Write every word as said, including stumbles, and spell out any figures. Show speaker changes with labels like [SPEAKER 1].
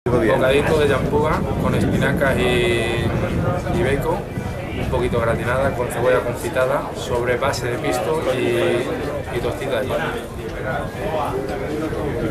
[SPEAKER 1] Bocadito de llampuga con espinacas y, y bacon, un poquito gratinada con cebolla confitada sobre base de pisto y, y tostita de pan.